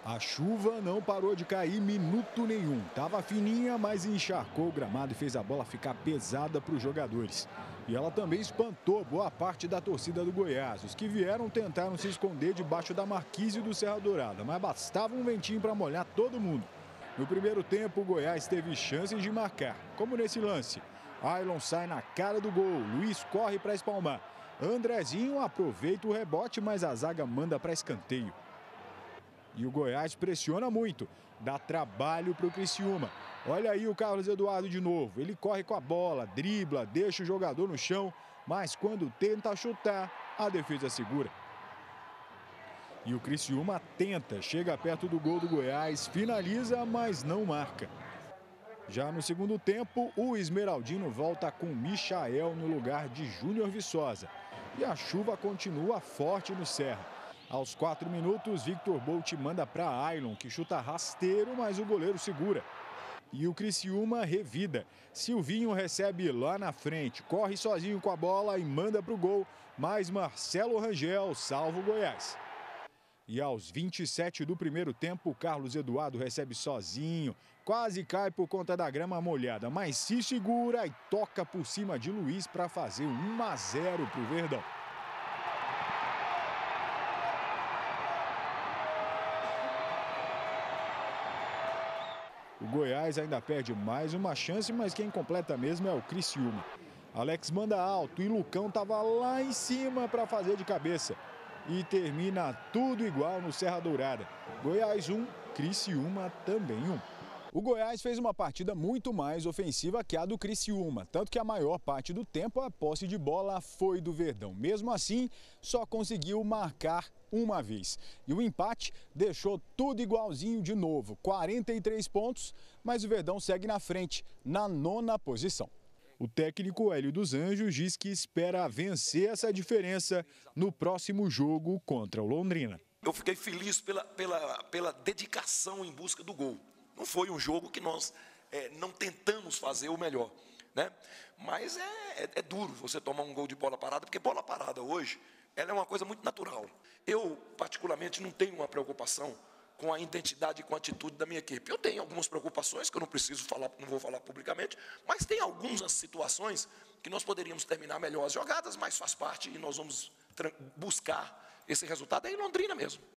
A chuva não parou de cair minuto nenhum. Tava fininha, mas encharcou o gramado e fez a bola ficar pesada para os jogadores. E ela também espantou boa parte da torcida do Goiás. Os que vieram tentaram se esconder debaixo da marquise do Serra Dourada, mas bastava um ventinho para molhar todo mundo. No primeiro tempo, o Goiás teve chances de marcar, como nesse lance. Ailon sai na cara do gol, Luiz corre para espalmar. Andrezinho aproveita o rebote, mas a zaga manda para escanteio. E o Goiás pressiona muito, dá trabalho para o Criciúma. Olha aí o Carlos Eduardo de novo, ele corre com a bola, dribla, deixa o jogador no chão, mas quando tenta chutar, a defesa segura. E o Criciúma tenta, chega perto do gol do Goiás, finaliza, mas não marca. Já no segundo tempo, o Esmeraldino volta com Michael no lugar de Júnior Viçosa. E a chuva continua forte no Serra. Aos 4 minutos, Victor Bolt manda para Ailon, que chuta rasteiro, mas o goleiro segura. E o Criciúma revida. Silvinho recebe lá na frente, corre sozinho com a bola e manda para o gol, mas Marcelo Rangel salva o Goiás. E aos 27 do primeiro tempo, Carlos Eduardo recebe sozinho, quase cai por conta da grama molhada, mas se segura e toca por cima de Luiz para fazer 1-0 para o Verdão. O Goiás ainda perde mais uma chance, mas quem completa mesmo é o Criciúma. Alex manda alto e Lucão estava lá em cima para fazer de cabeça. E termina tudo igual no Serra Dourada. Goiás 1, Criciúma também 1. O Goiás fez uma partida muito mais ofensiva que a do Criciúma, tanto que a maior parte do tempo a posse de bola foi do Verdão. Mesmo assim, só conseguiu marcar uma vez. E o empate deixou tudo igualzinho de novo, 43 pontos, mas o Verdão segue na frente, na 9ª posição. O técnico Hélio dos Anjos diz que espera vencer essa diferença no próximo jogo contra o Londrina. Eu fiquei feliz pela dedicação em busca do gol. Não foi um jogo que nós não tentamos fazer o melhor, né? Mas é duro você tomar um gol de bola parada, porque bola parada hoje ela é uma coisa muito natural. Eu, particularmente, não tenho uma preocupação com a identidade e com a atitude da minha equipe. Eu tenho algumas preocupações que eu não vou falar publicamente, mas tem algumas situações que nós poderíamos terminar melhor as jogadas, mas faz parte e nós vamos buscar esse resultado aí em Londrina mesmo.